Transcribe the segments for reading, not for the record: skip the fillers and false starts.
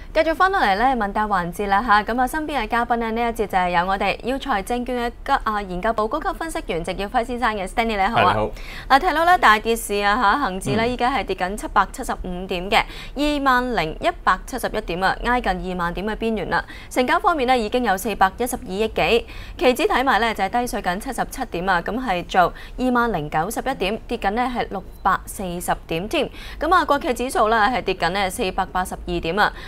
繼續翻落嚟咧問答環節啦嚇，咁啊身邊嘅嘉賓咧呢一節就係有我哋耀才證券嘅研究部高級分析員席耀輝先生嘅 Stanley 你好啊。好。嗱睇到咧大跌市啊嚇，恆指咧依家係跌緊775點嘅，20,171點啊，挨近2萬點嘅邊緣啦。成交方面咧已經有412億幾，期指睇埋咧就係低水緊77點啊，咁係做20,091點，跌緊呢係640點添。咁啊國企指數咧係跌緊呢482點啊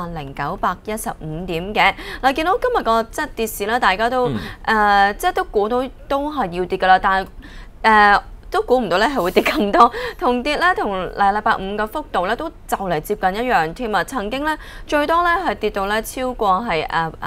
，10,915點嘅。嗱，見到今日個即係跌市咧，大家都即係都估到都係要跌噶啦，但係都估唔到咧係會跌咁多，同跌咧同禮拜五嘅幅度咧都就嚟接近一樣添啊！曾經咧最多咧係跌到咧超過係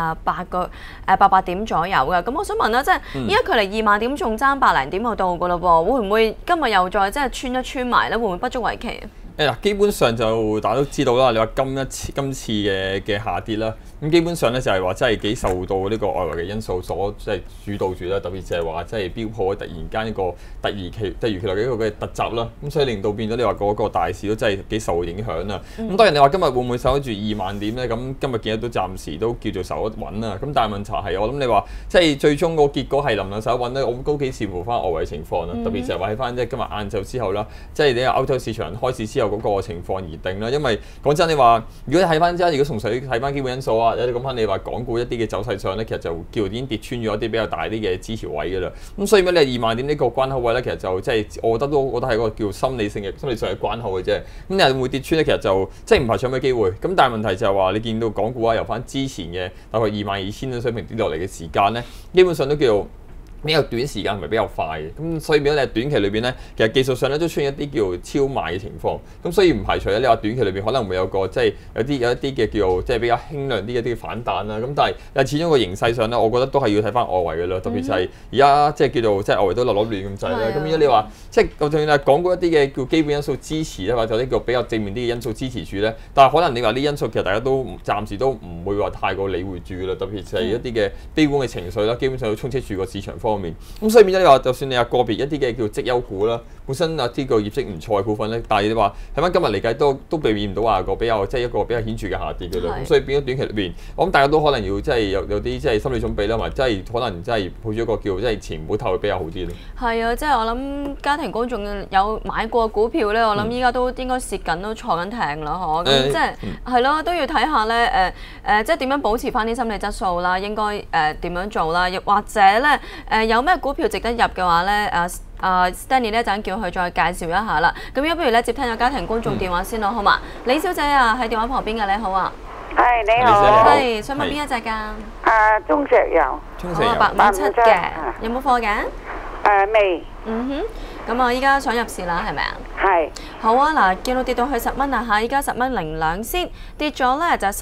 800點左右嘅。咁我想問啦，即係依家距離2萬點仲爭百零點就到噶啦噃，會唔會今日又再即係穿一穿埋咧？會唔會不足為奇啊？ 基本上就大家都知道啦。你話今次嘅下跌啦，咁基本上咧就係話真係幾受到呢個外圍嘅因素所即係主導住啦。特別就係話即係標普突然間一個突如其來嘅一個嘅突襲啦，咁所以令到變咗你話嗰個大市都真係幾受影響啊。咁當然你話今日會唔會守得住2萬點咧？咁今日見到都暫時都叫做守得穩啦。咁但係問題係我諗你話即係最終個結果係能唔能守得穩咧？我諗都幾視乎翻外圍情況啦。特別就係話喺翻即係今日晏晝之後啦，即係你話歐洲市場開市之後嗰個情況而定啦。因為講真，你話如果你睇翻如果從水睇翻基本因素啊，有啲講翻你話港股一啲嘅走勢上咧，其實就叫已經跌穿咗一啲比較大啲嘅支持位㗎啦。咁所以咩你2萬點呢個關口位咧，其實就即係我覺得係一個叫心理上嘅關口嘅啫。咁你會唔會跌穿咧？其實就即係唔排除有咩機會。咁但係問題就係話你見到港股啊，由翻之前嘅大概22,000嘅水平跌落嚟嘅時間咧，基本上都叫比較短時間，唔係比較快嘅，咁所以變咗你短期裏邊咧，其實技術上咧都出現一啲叫超賣嘅情況，咁所以唔排除咧，你話短期裏邊可能會有個即係有一啲嘅叫即係比較輕量啲一啲嘅反彈啦，咁但係始終個形勢上咧，我覺得都係要睇翻外圍嘅啦，特別就係而家即係叫做即係外圍都落亂咁滯啦，咁如果你話即係就算係講過一啲嘅叫基本因素支持咧，或者呢個比較正面啲嘅因素支持住咧，但係可能你話呢因素其實大家都暫時都唔會話太過理會住嘅啦，特別就係一啲嘅悲觀嘅情緒啦，基本上都充斥住個市場方面，咁所以變咗你話，就算你話個別一啲嘅叫績優股啦，本身啊啲個業績唔錯嘅股份咧，但係你話睇翻今日嚟計都避免唔到話個比較即係一個比較顯著嘅下跌嘅啦。咁所以變咗短期裏邊，我諗大家都可能要即係有啲即係心理準備啦，或者即係可能即係抱住一個叫即係前股頭會比較好啲咯。係啊，即係我諗家庭觀眾有買過股票咧，我諗依家都應該蝕緊，都坐緊艇啦，嗬。咁即係係咯，都要睇下咧即係點樣保持翻啲心理質素啦，應該點樣做啦，亦或者咧有咩股票值得入嘅話咧，Stanley 咧陣叫佢再介紹一下啦。咁不如咧接聽咗家庭觀眾電話先咯，好嘛？李小姐啊，喺電話旁邊嘅，你好啊。 係你好。 係想問邊一隻㗎？ 中石油。 中石油857嘅，有冇貨嘅？ 未。 咁啊，依家想入市啦，係咪啊？ 係。 好啊，嗱，見到跌到去10蚊啊嚇，依家10.02先，跌咗咧就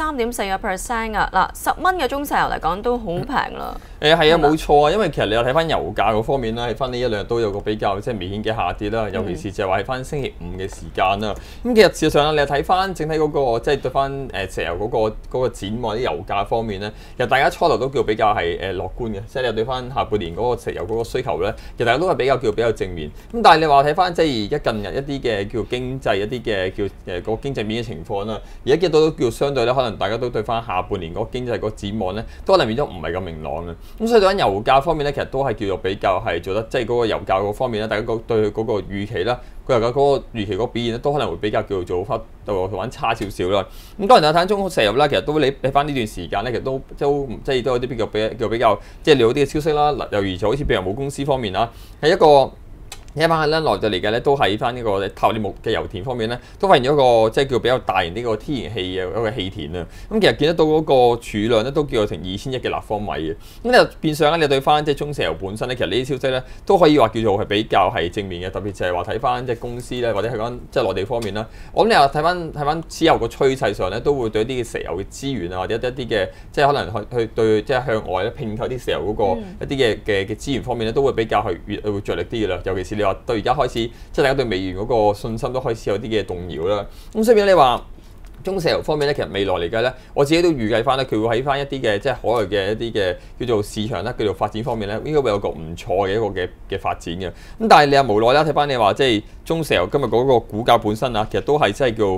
3.4% 啊！嗱，10蚊嘅中石油嚟講都好平啦。 係啊，冇錯啊，因為其實你又睇翻油價嗰方面啦，喺翻呢一兩日都有個比較即係明顯嘅下跌啦，尤其是就係話喺翻星期五嘅時間啦。咁其實事實上你又睇翻整體嗰個即係對翻石油嗰個展望啲油價方面咧，其實大家初頭都叫比較係樂觀嘅，即係你對翻下半年嗰個石油嗰個需求咧，其實大家都係比較正面。咁但係你話睇翻即係而家近日一啲嘅叫經濟一啲嘅叫個經濟面嘅情況啦，而家見到都叫相對咧，可能大家都對翻下半年嗰個經濟嗰個展望咧，都可能變咗唔係咁明朗嘅。咁所以對緊油價方面咧，其實都係叫做比較係做得即係嗰個油價嗰方面咧，大家對佢嗰個預期啦，佢油價嗰個預期嗰表現咧，都可能會比較叫做翻度玩差少少啦。咁當然睇中石油啦，其實都你翻呢段時間咧，其實都即係都有啲比較即係利好啲嘅消息啦。例如就好似譬如母公司方面啊，係一個。一班咧內地嚟嘅咧，都喺翻呢個塔里木嘅油田方面咧，都發現咗一個即係叫比較大型呢個天然氣嘅一個氣田啊。咁其實見得到嗰個儲量咧，都叫做成2000億嘅立方米嘅。咁就變相咧，你對翻即係中石油本身咧，其實呢啲消息咧都可以話叫做係比較係正面嘅。特別就係話睇翻即係公司咧，或者係講即係內地方面啦。我諗你話睇翻之後個趨勢上咧，都會對一啲嘅石油嘅資源啊，或者一啲嘅即係可能去對即係向外咧併購啲石油嗰個一啲嘅資源方面咧，都會比較係會着力啲嘅啦。尤其是你話對而家開始，即係大家對美元嗰個信心都開始有啲嘅動搖啦。咁所以你話中石油方面咧，其實未來嚟計咧，我自己都預計翻咧，佢會喺翻一啲嘅即係海外嘅一啲嘅叫做市場啦，叫做發展方面咧，應該會有個唔錯嘅一個嘅發展嘅。咁但係你又無奈啦，睇翻你話即係中石油今日嗰個股價本身啊，其實都係真係叫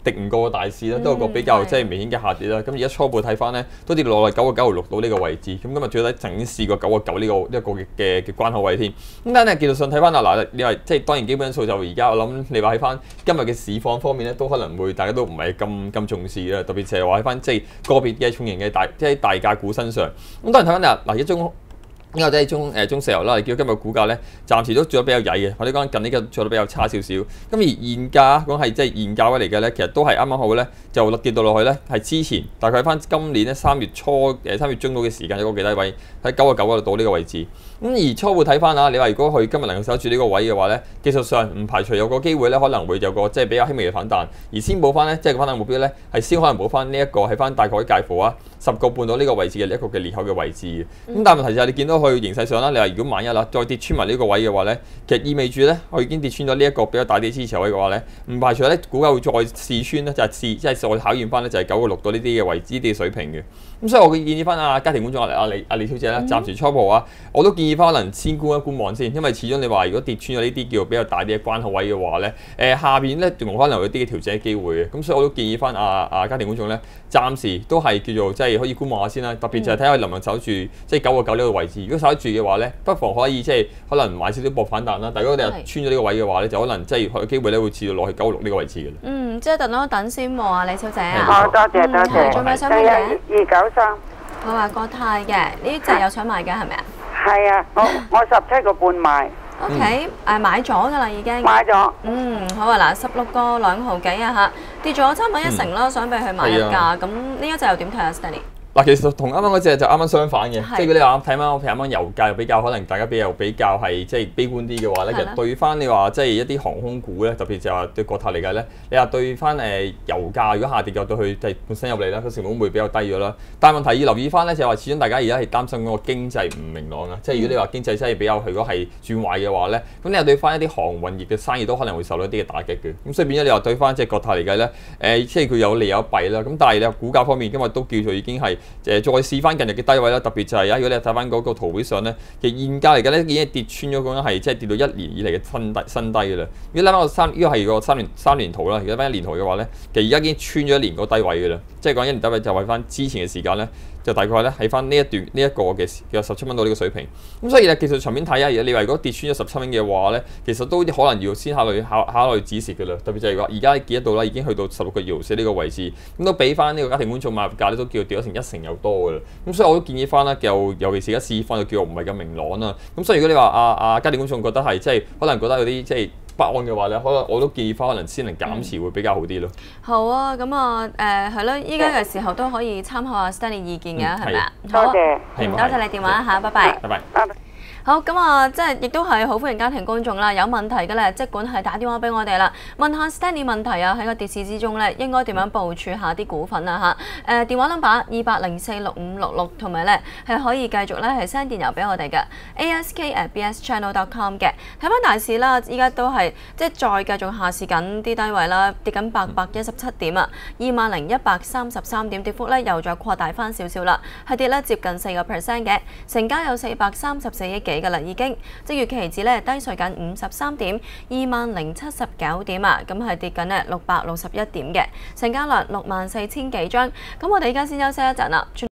敵唔過個大市啦，都有個比較即係明顯嘅下跌啦。咁而家初步睇翻咧，都跌落嚟9.96到呢個位置。咁今日最低曾經試過9.9呢個嘅關口位添。咁但係技術上睇翻啊，嗱，你話即係當然基本因素就而家我諗你話喺翻今日嘅市況方面咧，都可能會大家都唔係咁重視啦。特別係話喺翻即係個別嘅重型嘅大價股身上。咁當然睇翻嗱一宗。呢個即係中石油啦，你見到今日股價咧，暫時都做得比較曳嘅，或者講近呢個做得比較差少少。咁而現價講係即係現價位嚟嘅咧，其實都係啱啱好咧，就跌到落去咧，係之前大概翻今年咧3月初3月中到嘅時間有個幾低位喺9.9嗰度到呢個位置。咁而初步睇翻啊，你話如果佢今日能夠守住呢個位嘅話咧，技術上唔排除有個機會咧，可能會有個即係比較輕微嘅反彈，而先補翻咧，即係個反彈目標咧係先可能補翻呢一個喺翻大概介乎10個半到呢個位置嘅一個嘅裂口嘅位置嘅。咁但係問題就係你見到佢形勢上啦，你話如果萬一啦再跌穿埋呢個位嘅話咧，其實意味住咧佢已經跌穿咗呢一個比較大啲支持位嘅話咧，唔排除咧股價會再試穿咧，就係即係再考驗翻咧就係9.6到呢啲嘅位置呢啲水平嘅。咁所以我建議翻家庭觀眾阿李小姐咧，暫時初步我都建議翻可能先觀望先，因為始終你話如果跌穿咗呢啲叫比較大啲嘅關口位嘅話咧，下邊咧仲可能有啲嘅調整嘅機會嘅。咁所以我都建議翻家庭觀眾咧，暫時都係叫做即係可以觀望下先啦。特別就係睇下佢能唔能守住即係9.9呢個位置。如果守得住嘅話咧，不妨可以即係可能買少少搏反彈啦。但如果你係穿咗呢個位嘅話咧，就可能即係有機會咧會至到落去9.6呢個位置嘅啦。 即係等先喎啊，李小姐啊。 好，多謝。 仲有咩想問嘅 293。 我話國泰嘅呢隻有想買嘅係咪啊？ 係啊，我17個半買。 OK，買咗㗎啦已經。 買咗。 好啊嗱，16個2毫幾啊嚇，跌咗差唔多1成啦，想俾佢買一價。咁呢一隻又點睇啊 ，Stanley？ 嗱，其實同啱啱嗰隻就啱啱相反嘅，即係如果你話睇翻我譬如啱啱油價又比較可能大家比較係即係悲觀啲嘅話咧，其實對翻你話即係一啲航空股咧，特別就係話對國泰嚟計咧，你話對翻油價如果下跌咗到去即係本身入嚟啦，個成本會比較低咗啦。但係問題要留意翻咧，就係話始終大家而家係擔心嗰個經濟唔明朗啊，即係如果你話經濟真係比較如果係轉壞嘅話咧，咁你又對翻一啲航運業嘅生意都可能會受到一啲嘅打擊嘅。咁所以變咗你話對翻即係國泰嚟計咧，即係佢有利有弊啦。咁但係你話股價方面今日都叫做已經係再試翻近日嘅低位啦，特別就係如果你睇翻嗰個圖表上咧，其實現價嚟嘅咧已經跌穿咗嗰種係即係跌到1年以嚟嘅新低嘅啦。如果諗翻呢個係個3年圖啦，如果翻1年圖嘅話咧，其實而家已經穿咗1年個低位嘅啦。即係講1年低位就係翻之前嘅時間咧，就大概咧喺翻呢一段呢一個嘅17蚊到呢個水平。咁所以咧技術層面睇下，你話如果跌穿咗17蚊嘅話咧，其實都可能要先考慮止蝕嘅啦。特別就係話而家見得到啦，已經去到16個2毫4呢個位置，咁都俾翻呢個家庭觀眾買入價咧都叫跌咗成1成有多嘅啦。咁所以我都建議翻啦，尤其是而家市況就叫唔係咁明朗啦。咁所以如果你話家庭觀眾覺得係即係可能覺得有啲即係不安嘅話咧，可能我都建議翻可能先能減持會比較好啲咯。 好啊，咁係咯，依家嘅時候都可以參考下 Stanley 意見嘅，係咪啊？ 多謝， 多謝你電話嚇，拜拜。 拜拜。 好咁即係亦都係好歡迎家庭觀眾啦，有問題嘅咧，即管係打電話俾我哋啦，問下 Stanley 問題啊，喺個跌市之中咧，應該點樣部署下啲股份啊嚇？電話 number 2046566，同埋咧係可以繼續咧係 send 電郵俾我哋嘅 ask@bschannel.com 嘅。睇翻大市啦，依家都係即係再繼續下試緊啲低位啦，跌緊817點啊，20,133點，跌幅咧又再擴大翻少少啦，係跌咧接近4%嘅，成交有434億幾㗎啦，已經即月期指咧低水緊53點，20,079點啊，咁係跌緊咧661點嘅，成交量64,000幾張。咁我哋而家先休息一陣啦。